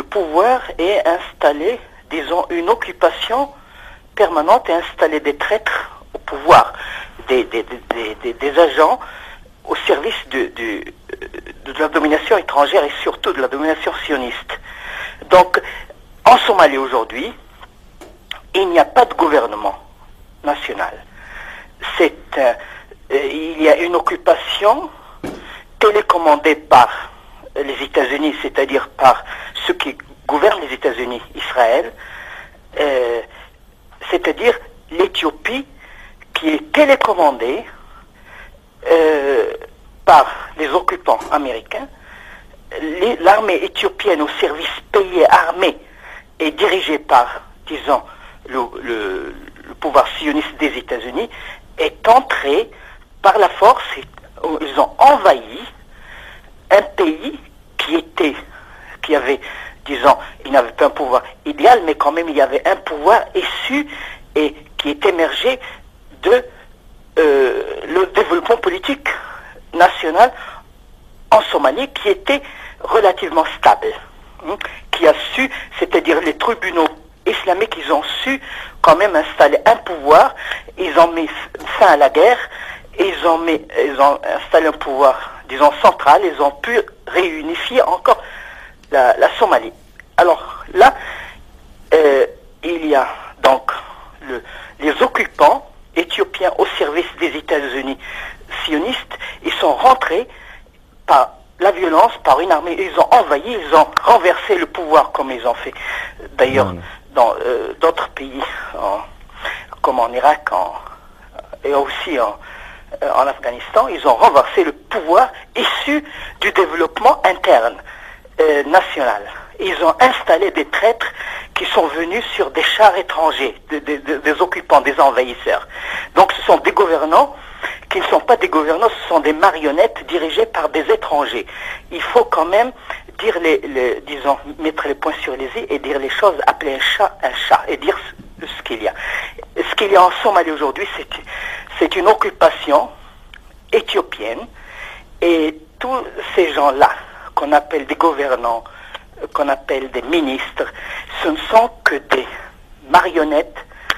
pouvoir et installer, disons, une occupation permanente et installer des traîtres au pouvoir, des agents au service de la domination étrangère et surtout de la domination sioniste. Donc, en Somalie aujourd'hui, il n'y a pas de gouvernement national. Il y a une occupation télécommandée par les États-Unis, c'est-à-dire par ceux qui gouvernent les États-Unis, Israël, c'est-à-dire l'Éthiopie qui est télécommandée par les occupants américains. L'armée éthiopienne au service payé, armé et dirigée par, disons, le pouvoir sioniste des États-Unis est entrée par la force. Ils ont envahi un pays qui avait, disons, il n'avait pas un pouvoir idéal, mais quand même il y avait un pouvoir issu et qui est émergé de le développement politique national en Somalie qui était relativement stable, qui a su, c'est-à-dire les tribunaux islamiques, ils ont su quand même installer un pouvoir, ils ont mis fin à la guerre, ils ont installé un pouvoir, disons, central, ils ont pu réunifier encore la Somalie. Alors là, il y a donc les occupants éthiopiens au service des États-Unis sionistes, ils sont rentrés par la violence, par une armée, ils ont envahi, ils ont renversé le pouvoir comme ils ont fait d'ailleurs dans d'autres pays, comme en Irak et aussi en Afghanistan. Ils ont renversé le pouvoir issu du développement interne national. Ils ont installé des traîtres qui sont venus sur des chars étrangers, des occupants, des envahisseurs. Donc ce sont des gouvernants qui ne sont pas des gouvernants, ce sont des marionnettes dirigées par des étrangers. Il faut quand même dire disons, mettre les points sur les i et dire les choses, appeler un chat, et dire ce qu'il y a. Ce qu'il y a en Somalie aujourd'hui, c'est une occupation éthiopienne, et tous ces gens-là, qu'on appelle des gouvernants, qu'on appelle des ministres, ce ne sont que des marionnettes,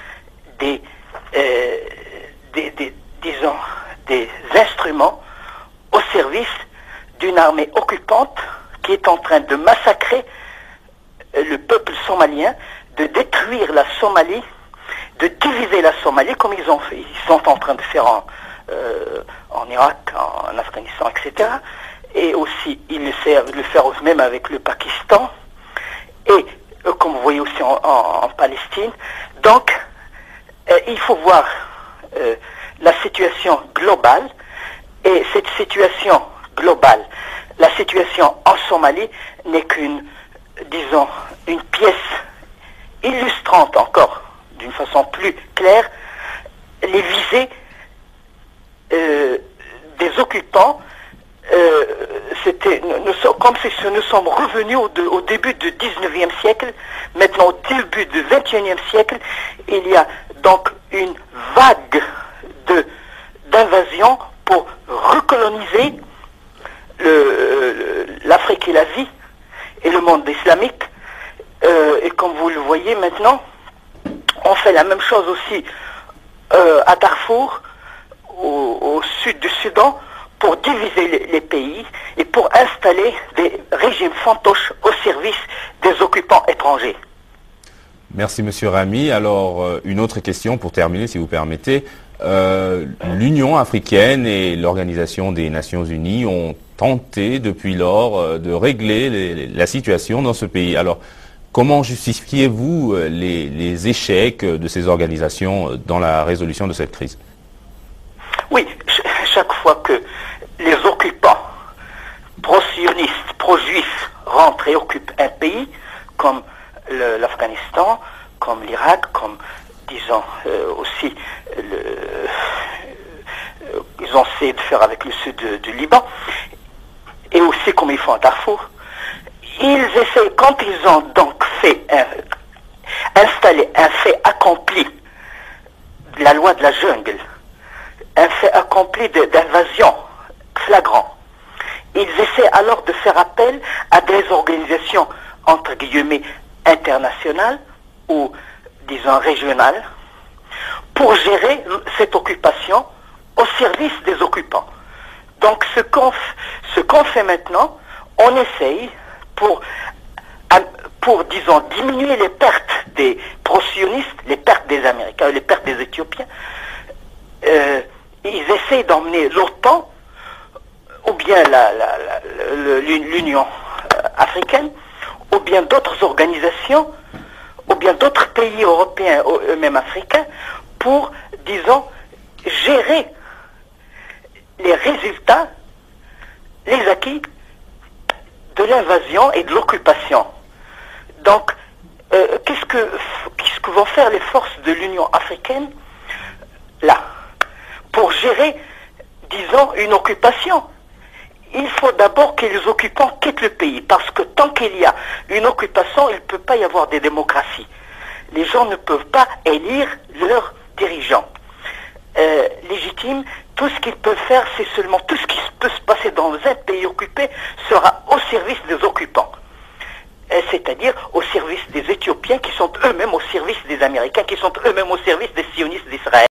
disons, des instruments au service d'une armée occupante qui est en train de massacrer le peuple somalien, de détruire la Somalie, de diviser la Somalie comme ils ont fait, ils sont en train de faire en Irak, en Afghanistan, etc. Et aussi, ils essaient de le faire même avec le Pakistan, et comme vous voyez aussi en Palestine. Donc, il faut voir la situation globale, et cette situation globale, la situation en Somalie n'est qu'une, disons, une pièce illustrante encore, d'une façon plus claire, les visées des occupants. Comme si nous sommes revenus au début du 19e siècle, maintenant au début du 21e siècle, il y a donc une vague d'invasion pour recoloniser l'Afrique et l'Asie et le monde islamique. Et comme vous le voyez maintenant, on fait la même chose aussi à Darfour, au sud du Soudan, pour diviser les pays et pour installer des régimes fantoches au service des occupants étrangers. Merci Monsieur Rami. Alors, une autre question pour terminer, si vous permettez. L'Union africaine et l'Organisation des Nations Unies ont tenté depuis lors de régler la situation dans ce pays. Alors, comment justifiez-vous les échecs de ces organisations dans la résolution de cette crise? Oui, chaque fois que les occupants pro-sionistes, pro-juifs rentrent et occupent un pays, comme l'Afghanistan, comme l'Irak, comme, disons, aussi, ils ont essayé de faire avec le sud du Liban, et aussi comme ils font à Darfour, ils essayent, quand ils ont donc installé un fait accompli, la loi de la jungle, un fait accompli d'invasion flagrant, ils essaient alors de faire appel à des organisations entre guillemets, internationale ou, disons, régionale, pour gérer cette occupation au service des occupants. Donc ce qu'on fait maintenant, on essaye pour, disons, diminuer les pertes des pro-sionistes, les pertes des Américains, les pertes des Éthiopiens. Ils essayent d'emmener l'OTAN, ou bien l'Union africaine, ou bien d'autres organisations, ou bien d'autres pays européens, eux-mêmes africains, pour, disons, gérer les résultats, les acquis de l'invasion et de l'occupation. Donc, qu'est-ce que vont faire les forces de l'Union africaine là, pour gérer, disons, une occupation? Il faut d'abord que les occupants quittent le pays, parce que tant qu'il y a une occupation, il ne peut pas y avoir des démocraties. Les gens ne peuvent pas élire leurs dirigeants légitimes. Tout ce qu'ils peuvent faire, c'est seulement tout ce qui peut se passer dans un pays occupé sera au service des occupants. C'est-à-dire au service des Éthiopiens qui sont eux-mêmes au service des Américains, qui sont eux-mêmes au service des sionistes d'Israël.